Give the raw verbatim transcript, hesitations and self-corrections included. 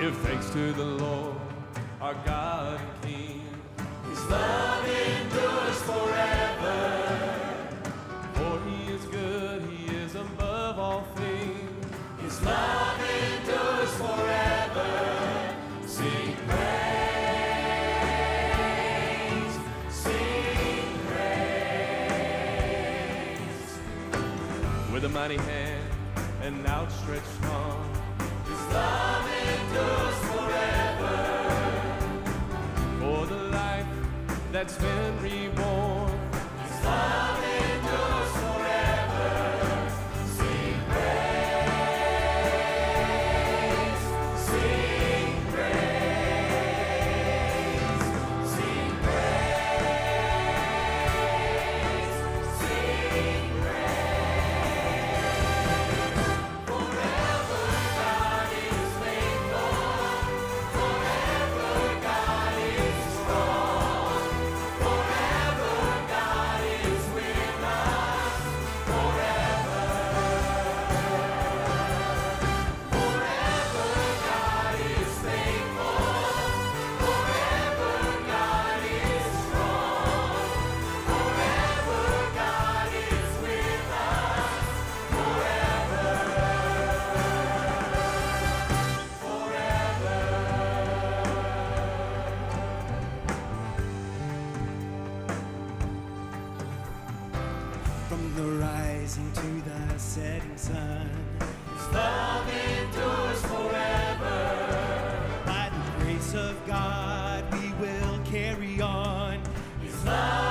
Give thanks to the Lord, our God and King. His love endures forever. For he is good, he is above all things. His love endures forever. Sing praise, sing praise. With a mighty hand and outstretched arm, His love endures forever. for the life that's been reborn. His love endures forever. Sing praise, sing praise, sing praise, sing praise. Forever God is faithful. Forever God is strong. Forever God is with us. Forever. Forever God is faithful. Forever God is strong. Forever God is with us. Forever. Forever. From the rising to the setting sun, His love endures forever. by the grace of God we will carry on. His love